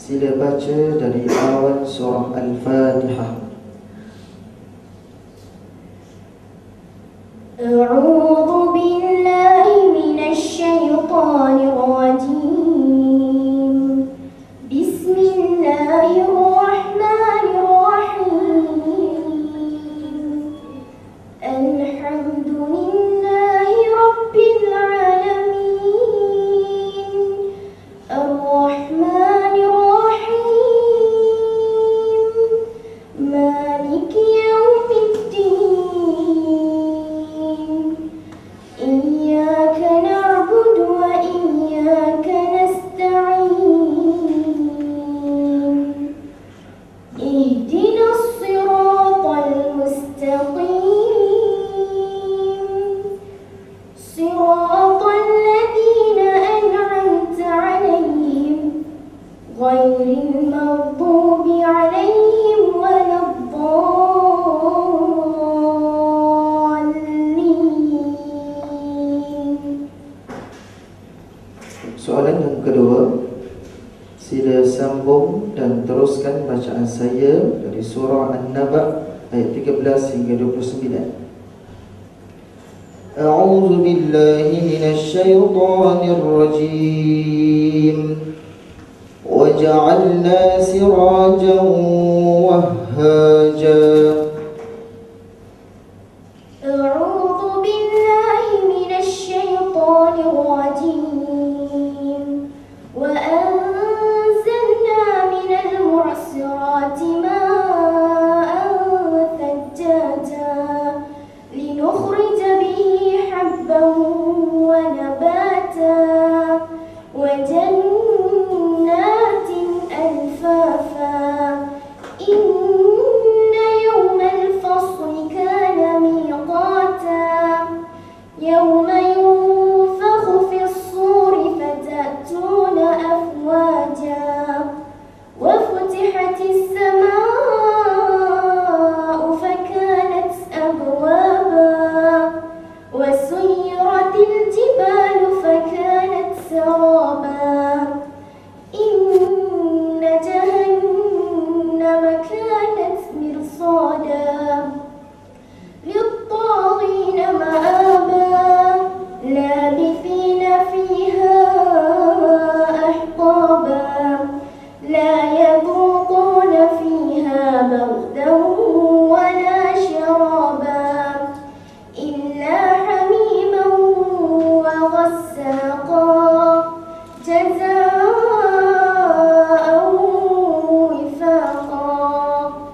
Sila baca dari awal surah Al-Fatihah. A'udzu billahi minasy syaithanir rajim. Bismillahirrahmanirrahim. Alhamdulillahi rabbil alamin. Ar-Rahmanir مالك يوم الدين إياك نعبد وإياك نستعين اهدنا الصراط المستقيم صراط الذين أنعمت عليهم غير المغضوب عليهم ولا Soalan yang kedua, sila sambung dan teruskan bacaan saya dari surah An-Naba ayat 13 hingga 29. A'udzu billahi minasy syaithanir rajim. وَجَعَلْنَا سِرَاجًا وَهَّاجًا. أعوذ بالله من الشيطان الرجيم وأنزلنا من المعصرات ماء ثجاجا لنخرج به حبا ونباتا وجنات ألفافا إن يوم الفصل كان ميقاتا يوم ينفخ في الصور فتأتون أفواجا وفتحت السماء فكانت أبوابا وسيرت الجبال فكانت سرابا إن جهنم كانت مرصادا للطاغين مآبا لابثين فيها أحقابا لا يذوقون فيها بردا ولا شرابا إلا حميما وغساقا جزاء وفاقا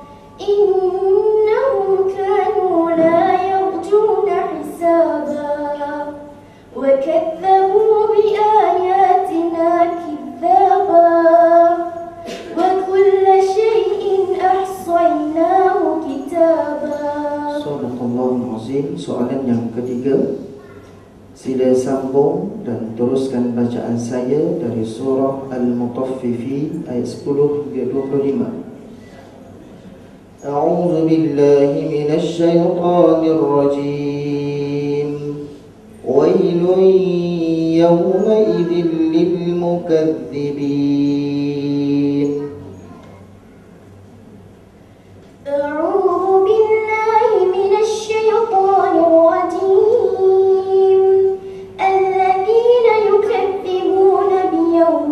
إنهم كانوا لا يرجون حسابا وكذبوا بآياتنا كذابا وكل شيء أحصيناه كتابا. Sadaqallahul Azim. Soalan yang ketiga, sila sambung dan teruskan bacaan saya dari surah Al-Mutaffifin ayat 10 hingga 25. A'udzu billahi minasy syaithanir rajim. Wailun yawma idzil lil mukadzibin. أعوذ بالله من الشيطان الرجيم الذين يكذبون بيوم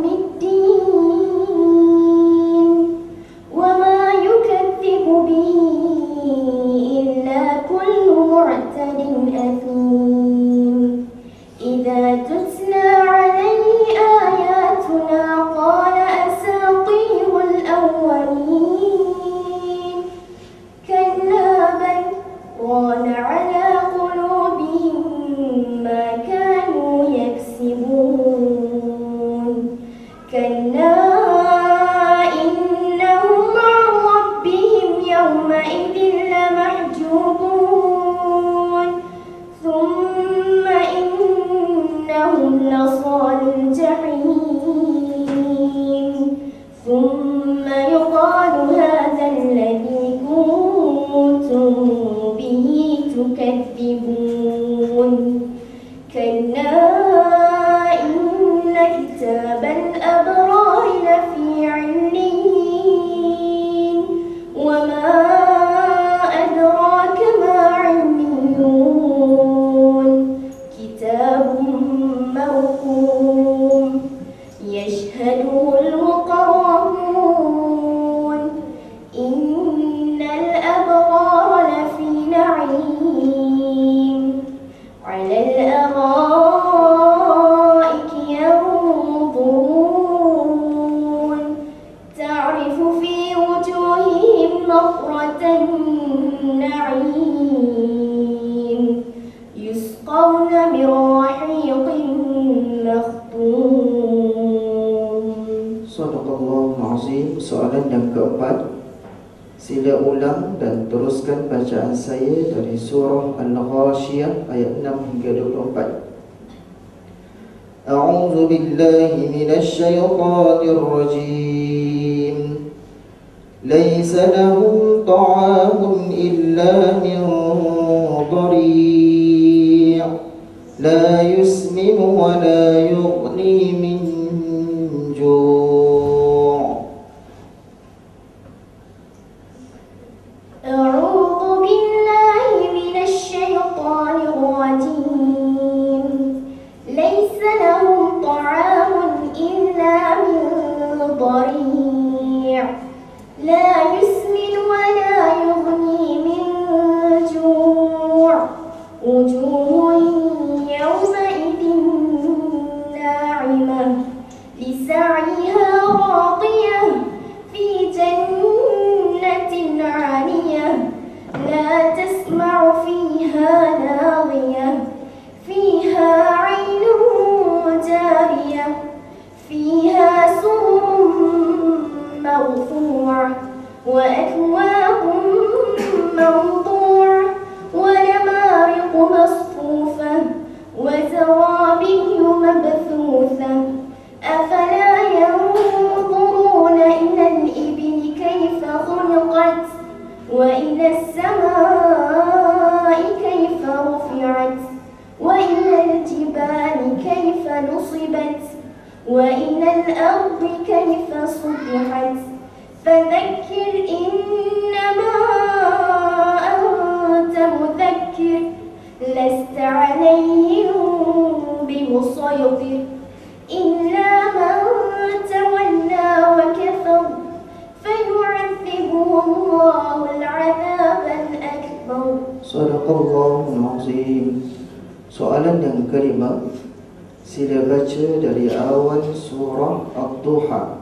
الدين وما يكذب به إلا كل معتد أثيم إذا تتلى عليه آياتنا قال أساطير الأولين كلا بل ران على قلوبهم ما كانوا يكسبون كلا إنهم عن ربهم يومئذ لمحجوبون ثم إنهم لصال الجحيم ثم يقال هذا الذي كنتم به تكذبون كلا إن كتاب الأبرار لفي عليين Sila ulang dan teruskan bacaan saya dari surah Al-Ghashiyah ayat 6 hingga 24. A'udzu billahi minasy syaithanir rajim. Laisa lahum ta'amun illa min dhari' la yusminu wa la yughni min ju'. أعوذ بالله من الشيطان الرجيم ليس لهم طعام إلا من ضريع لا يسمن ولا يغني من جوع وجوه يومئذ ناعمة لسعيها راضية في جنة عالية لا تسمع فيها لاغية فيها عين جارية فيها سرر مرفوعة وأكواب موضوعة ونمارق مصفوفة وزرابي مبثوثة أفلا ينظرون إلى الإبل كيف خلقت وإلى السماء كيف رفعت وإلى الجبال كيف نصبت وإلى الأرض كيف سطحت فذكر إنما أنت مذكر لست عليهم بمسيطر إلا من تولى وكفر فيعذبه الله العذاب الأكبر. Sadaqallahul Azim. Soalan yang kelima, sila baca dari awal surah Ad-Duha.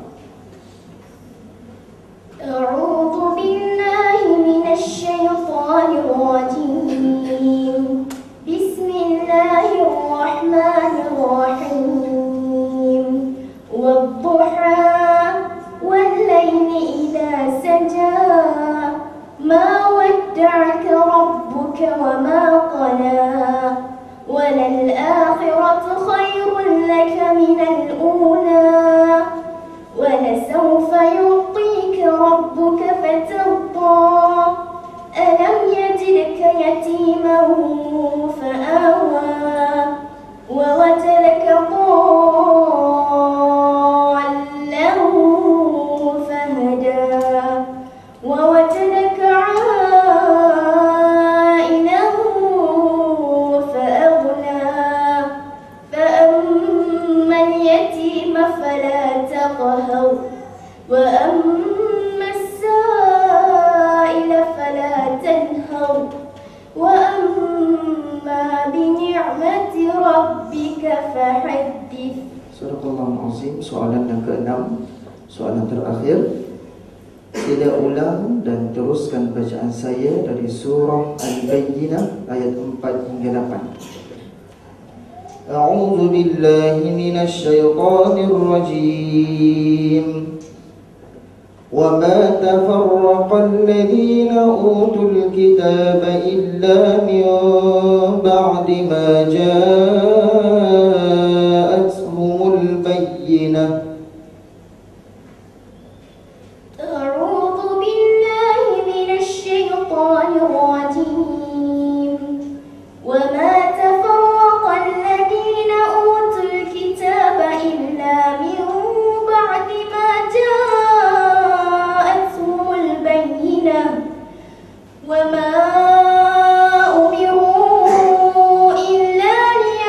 أعوذ بالله من الشيطان الرجيم بسم الله الرحمن الرحيم والضحى والليل إذا سجى ما ودعك ربك وما قلى وللآخرة خير لك من الأولى ولسوف يعطيك ربك فترضى ألم يجدك يتيما فآوى ووجدك ضالا فهدى ووجدك عائلا فأغنى فأما اليتيم فلا تقهر وأما السائل فلا تنهر وأما بنعمة ربك فحدث. Sadaqallahul Azim. Soalan yang keenam, soalan terakhir. Sila ulang dan teruskan bacaan saya dari surah Al-Bayyinah ayat 4 hingga 8. A'udzu billahi minasy syaithanir rajim. وَمَا تَفَرَّقَ الَّذِينَ أُوتُوا الْكِتَابَ إِلَّا مِنْ بَعْدِ مَا جَاءَتْهُمُ الْبَيِّنَةُ. أعوذ بالله من الشيطان الرجيم وما تفرق الذين أوتوا الكتاب إلا من بعد ما جاءتهم البينة وما أمروا إلا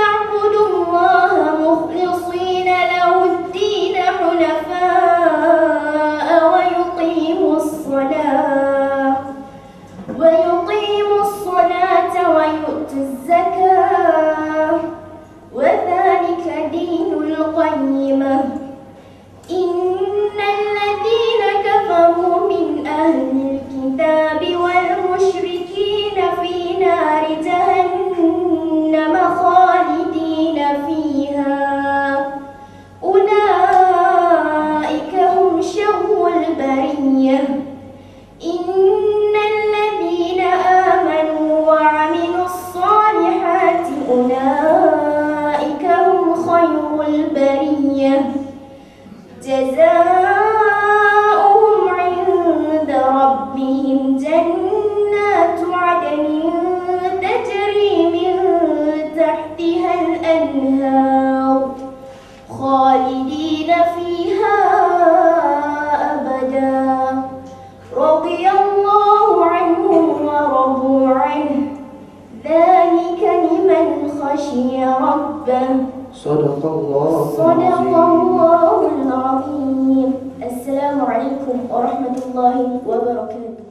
لمن خشي ربه. صدق الله صدق العظيم. الله العظيم. السلام عليكم ورحمة الله وبركاته.